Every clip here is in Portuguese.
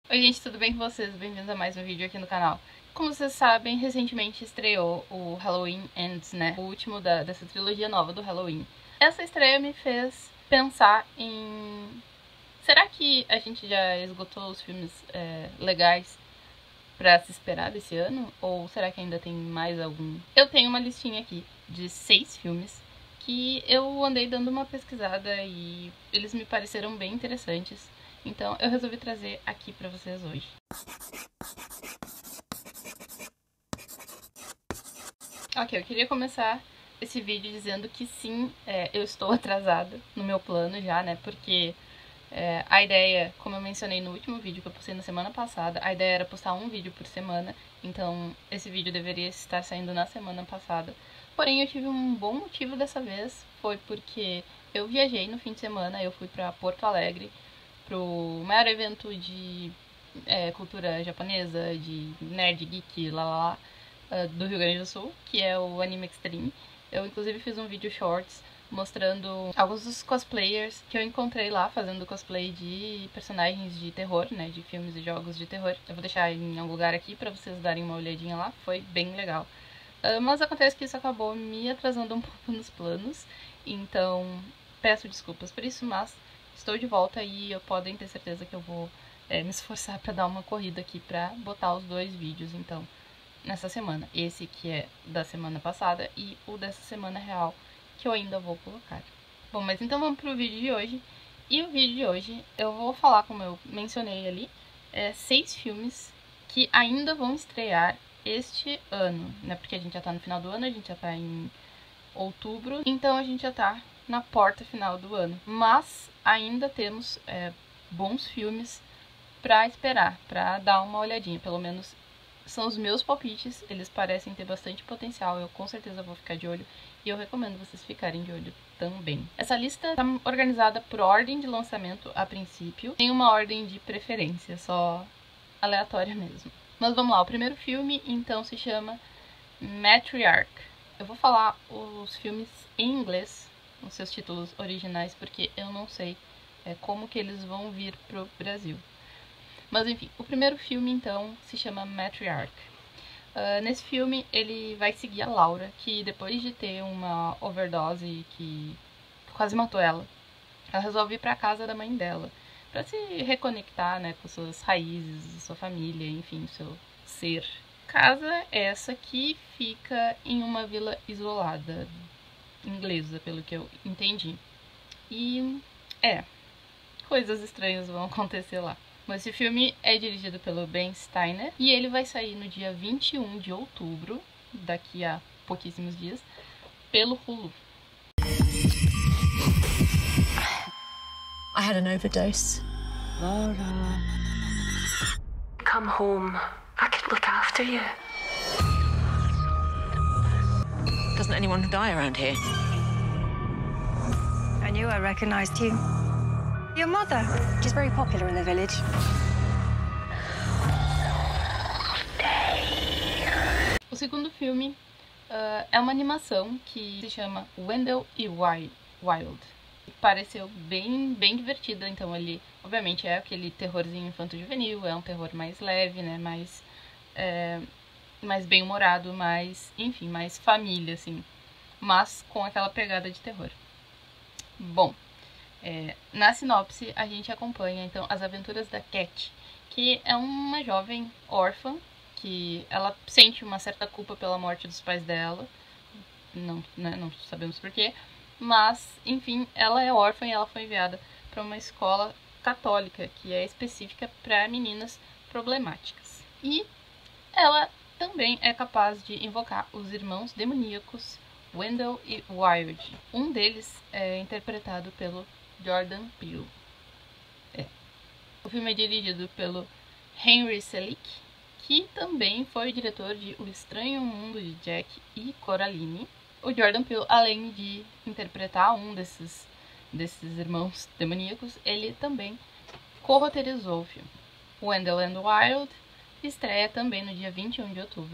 Oi gente, tudo bem com vocês? Bem-vindos a mais um vídeo aqui no canal. Como vocês sabem, recentemente estreou o Halloween Ends, né? O último dessa trilogia nova do Halloween. Essa estreia me fez pensar em... Será que a gente já esgotou os filmes legais pra se esperar desse ano? Ou será que ainda tem mais algum? Eu tenho uma listinha aqui de 6 filmes que eu andei dando uma pesquisada e eles me pareceram bem interessantes. Então eu resolvi trazer aqui pra vocês hoje. Ok, eu queria começar esse vídeo dizendo que sim, eu estou atrasada no meu plano já, né? Porque a ideia, como eu mencionei no último vídeo que eu postei na semana passada, a ideia era postar um vídeo por semana, então esse vídeo deveria estar saindo na semana passada. Porém, eu tive um bom motivo dessa vez, foi porque eu viajei no fim de semana, eu fui pra Porto Alegre, pro maior evento de cultura japonesa, de nerd, geek, do Rio Grande do Sul, que é o Anime Extreme. Eu inclusive fiz um vídeo shorts mostrando alguns dos cosplayers que eu encontrei lá fazendo cosplay de personagens de terror, né, de filmes e jogos de terror. Eu vou deixar em algum lugar aqui pra vocês darem uma olhadinha lá, foi bem legal. Mas acontece que isso acabou me atrasando um pouco nos planos, então peço desculpas por isso, mas estou de volta e podem ter certeza que eu vou me esforçar pra dar uma corrida aqui pra botar os dois vídeos, então, nessa semana. Esse que é da semana passada e o dessa semana real, que eu ainda vou colocar. Bom, mas então vamos pro vídeo de hoje. E o vídeo de hoje eu vou falar, como eu mencionei ali, 6 filmes que ainda vão estrear este ano, né? Porque a gente já tá no final do ano, a gente já tá em outubro, então a gente já tá na porta final do ano. Mas ainda temos bons filmes pra esperar, pra dar uma olhadinha. Pelo menos são os meus palpites, eles parecem ter bastante potencial, eu com certeza vou ficar de olho e eu recomendo vocês ficarem de olho também. Essa lista tá organizada por ordem de lançamento a princípio, tem uma ordem de preferência, só aleatória mesmo. Mas vamos lá, o primeiro filme então se chama Matriarch. Eu vou falar os filmes em inglês, os seus títulos originais, porque eu não sei como que eles vão vir pro Brasil. Mas enfim, o primeiro filme então se chama Matriarch. Nesse filme ele vai seguir a Laura, que depois de ter uma overdose que quase matou ela, ela resolve ir pra casa da mãe dela, pra se reconectar, né, com suas raízes, sua família, enfim, seu ser. Casa essa que fica em uma vila isolada, inglesa, pelo que eu entendi. E coisas estranhas vão acontecer lá. Mas esse filme é dirigido pelo Ben Steiner e ele vai sair no dia 21 de outubro, daqui a pouquíssimos dias, pelo Hulu. I had an overdose. Laura. Come home. I could look after you. Doesn't anyone die around here? I knew I recognized you. Your mother. She's very popular in the village. O segundo filme é uma animação que se chama Wendell e Wild. Pareceu bem divertida, então ele, obviamente, é aquele terrorzinho infanto-juvenil, é um terror mais leve, né, mais bem-humorado, enfim, mais família, assim, mas com aquela pegada de terror. Bom, na sinopse a gente acompanha, então, as aventuras da Cat, que é uma jovem órfã, que ela sente uma certa culpa pela morte dos pais dela, não sabemos porquê, mas, enfim, ela é órfã e ela foi enviada para uma escola católica, que é específica para meninas problemáticas. E ela também é capaz de invocar os irmãos demoníacos Wendell e Wild. Um deles é interpretado pelo Jordan Peele. O filme é dirigido pelo Henry Selick, que também foi o diretor de O Estranho Mundo de Jack e Coraline. O Jordan Peele, além de interpretar um desses irmãos demoníacos, ele também co-roteirizou o filme. Wendell and Wild estreia também no dia 21 de outubro.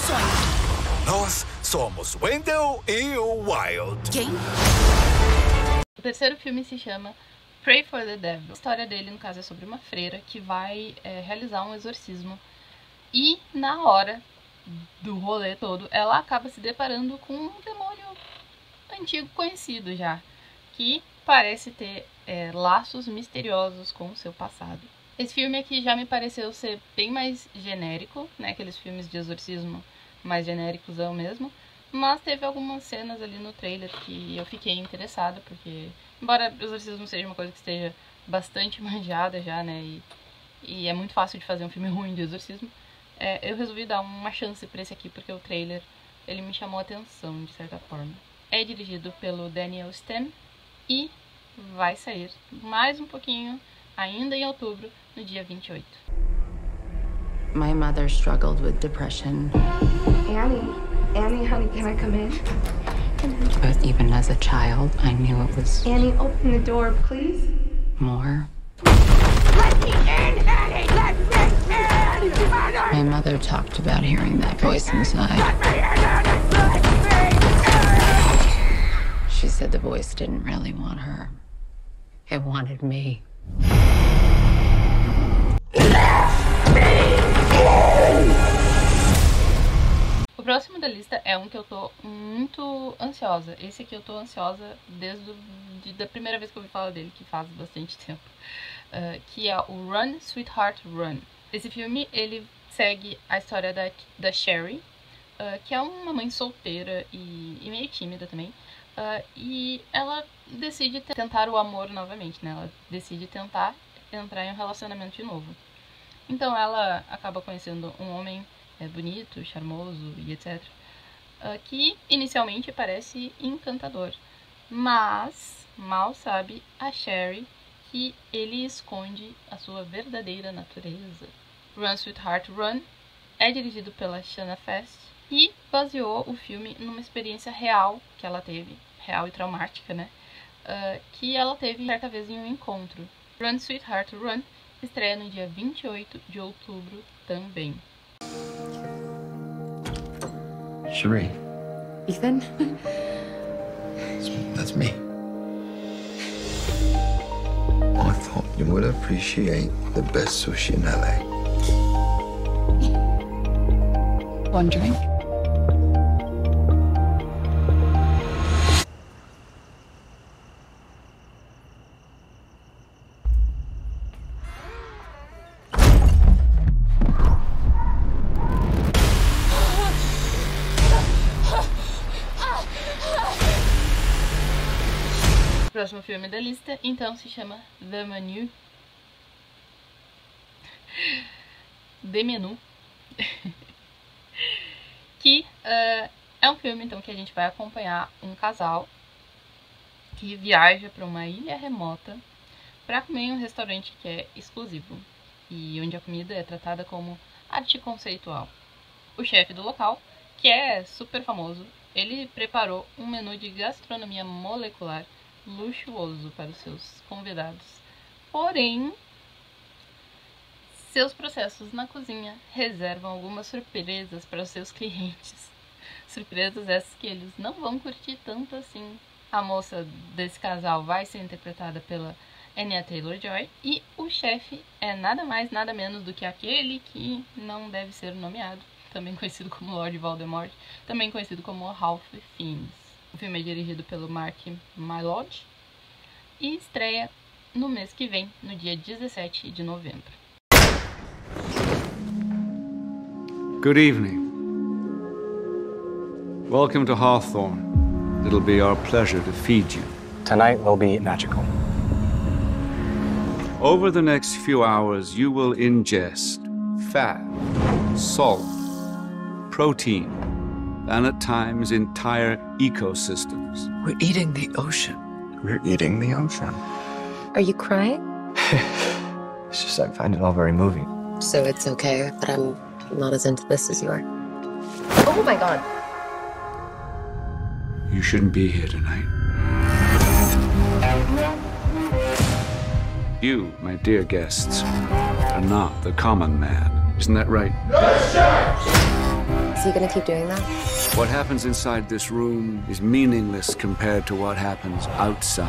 sonho. Nós somos Wendell e o Wild. Quem? O terceiro filme se chama Pray for the Devil. A história dele, no caso, é sobre uma freira que vai realizar um exorcismo. E na hora do rolê todo, ela acaba se deparando com um demônio antigo conhecido já, que parece ter laços misteriosos com o seu passado. Esse filme aqui já me pareceu ser bem mais genérico, né? Aqueles filmes de exorcismo mais genéricos mesmo. Mas teve algumas cenas ali no trailer que eu fiquei interessada, porque embora o exorcismo seja uma coisa que esteja bastante manjada já, né? E é muito fácil de fazer um filme ruim de exorcismo, eu resolvi dar uma chance pra esse aqui, porque o trailer ele me chamou a atenção de certa forma. É dirigido pelo Daniel Sten e vai sair mais um pouquinho, ainda em outubro, no dia 28. My mother struggled with depression. Annie, honey, can I come in? But even as a child, I knew it was Annie, open the door, please. more. Let me in, Annie! Let me in! My mother talked about hearing that voice inside. She said the voice didn't really want her. It wanted me. O próximo da lista é um que eu tô muito ansiosa. Esse aqui eu tô ansiosa desde da primeira vez que eu ouvi falar dele, que faz bastante tempo. Que é o Run, Sweetheart, Run. Esse filme, ele segue a história da Sherry, que é uma mãe solteira e meio tímida também. E ela decide tentar o amor novamente, né? Ela decide tentar entrar em um relacionamento de novo. Então ela acaba conhecendo um homem bonito, charmoso e etc. Que inicialmente parece encantador. Mas mal sabe a Sherry que ele esconde a sua verdadeira natureza. Run, Sweetheart, Run é dirigido pela Shanna Fast e baseou o filme numa experiência real que ela teve, real e traumática, né? Que ela teve certa vez em um encontro. Run, Sweetheart, Run estreia no dia 28 de outubro também. Cherie. Ethan? That's me. I thought you would appreciate the best sushi in LA. One drink? O próximo filme da lista, então, se chama The Menu. The Menu. Que é um filme, então, que a gente vai acompanhar um casal que viaja para uma ilha remota para comer em um restaurante que é exclusivo e onde a comida é tratada como arte conceitual. O chefe do local, que é super famoso, ele preparou um menu de gastronomia molecular luxuoso para os seus convidados. Porém, seus processos na cozinha reservam algumas surpresas para os seus clientes. Surpresas essas que eles não vão curtir tanto assim. A moça desse casal vai ser interpretada pela Anya Taylor-Joy e o chefe é nada mais, nada menos do que aquele que não deve ser nomeado, também conhecido como Lord Voldemort, também conhecido como Ralph Fiennes. O filme é dirigido pelo Mark Mylod e estreia no mês que vem, no dia 17 de novembro. Good evening. Welcome to Hawthorne. It'll be our pleasure to feed you. Tonight will be magical. Over the next few hours, you will ingest fat, salt, protein, and at times entire ecosystems. We're eating the ocean. We're eating the ocean. Are you crying? It's just I find it all very moving. So it's okay that I'm not as into this as you are. Oh my god. You shouldn't be here tonight. You, my dear guests, are not the common man. Isn't that right? he gonna keep doing that? What happens inside this room is meaningless compared to what happens outside.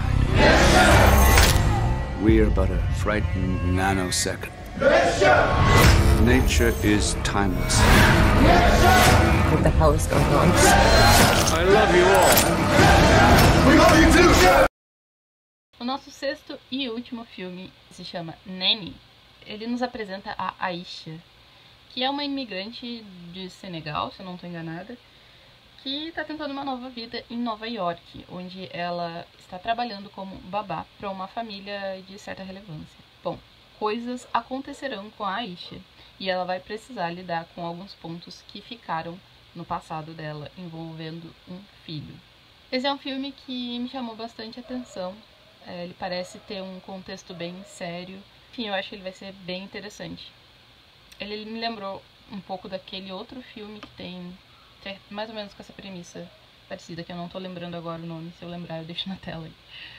We're but a frightened nanosecond. Nature is timeless. What the hell is going on? I love you all. We love you too. O nosso sexto e último filme se chama Nanny. Ele nos apresenta a Aisha, que é uma imigrante de Senegal, se eu não estou enganada, que está tentando uma nova vida em Nova York, onde ela está trabalhando como babá para uma família de certa relevância. Bom, coisas acontecerão com a Aisha e ela vai precisar lidar com alguns pontos que ficaram no passado dela, envolvendo um filho. Esse é um filme que me chamou bastante atenção. Ele parece ter um contexto bem sério. Enfim, eu acho que ele vai ser bem interessante. Ele me lembrou um pouco daquele outro filme que é mais ou menos com essa premissa parecida, que eu não tô lembrando agora o nome. Se eu lembrar, eu deixo na tela aí.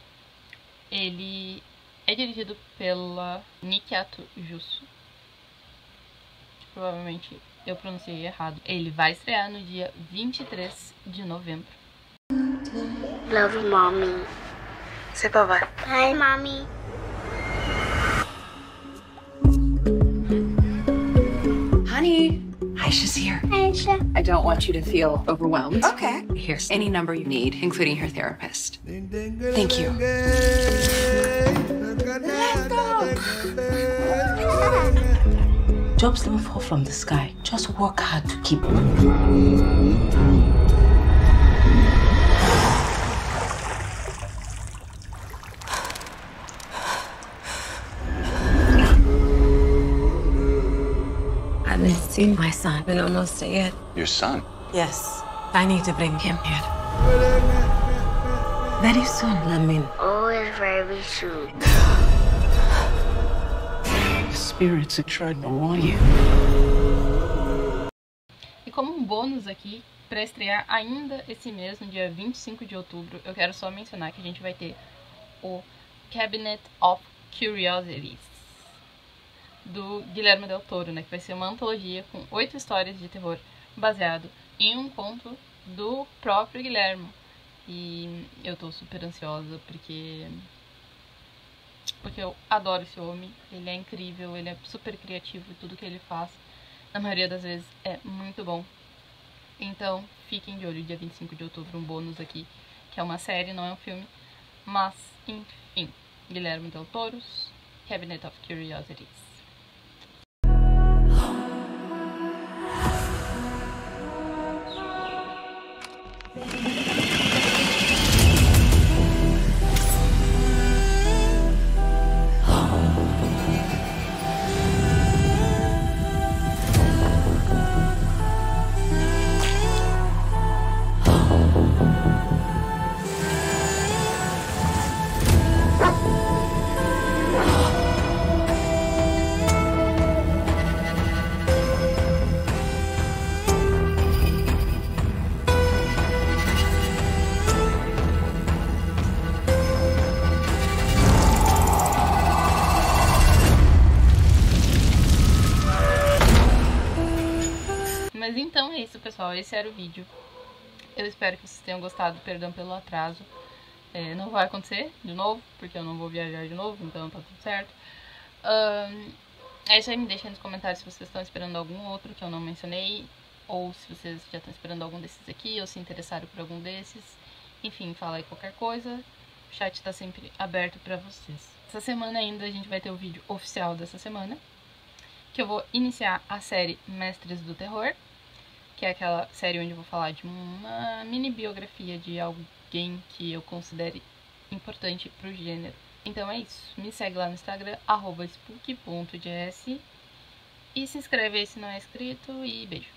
Ele é dirigido pela Nikiato Jusso. Provavelmente eu pronunciei errado. Ele vai estrear no dia 23 de novembro. Love you, mommy. Say bye-bye. Bye, mommy. Honey, Aisha's here. Aisha. I don't want you to feel overwhelmed. Okay. Here's any number you need, including her therapist. Thank you. Let's go. Jobs don't fall from the sky. Just work hard to keep. I haven't seen my son in almost a year. Your son? Yes, I need to bring him here. Very soon, Lamin. Always very soon. Spirits are trying to warn you. E como um bônus aqui, para estrear ainda esse mês, no dia 25 de outubro, eu quero só mencionar que a gente vai ter o Cabinet of Curiosities, do Guilherme Del Toro, né? Que vai ser uma antologia com 8 histórias de terror baseado em um conto do próprio Guilherme. E eu tô super ansiosa porque eu adoro esse homem. Ele é incrível, ele é super criativo e tudo que ele faz, na maioria das vezes, é muito bom. Então, fiquem de olho, dia 25 de outubro, um bônus aqui, que é uma série, não é um filme. Mas, enfim, Guilherme Del Toro's Cabinet of Curiosities. Mas então é isso, pessoal. Esse era o vídeo. Eu espero que vocês tenham gostado. Perdão pelo atraso. Não vai acontecer de novo, porque eu não vou viajar de novo, então tá tudo certo. É isso aí, me deixem nos comentários se vocês estão esperando algum outro que eu não mencionei, ou se vocês já estão esperando algum desses aqui, ou se interessaram por algum desses. Enfim, fala aí qualquer coisa. O chat tá sempre aberto pra vocês. Essa semana ainda a gente vai ter o vídeo oficial dessa semana, que eu vou iniciar a série Mestres do Terror, que é aquela série onde eu vou falar de uma mini biografia de alguém que eu considere importante pro gênero. Então é isso. Me segue lá no Instagram, @spook.ds, e se inscreve aí se não é inscrito, e beijo.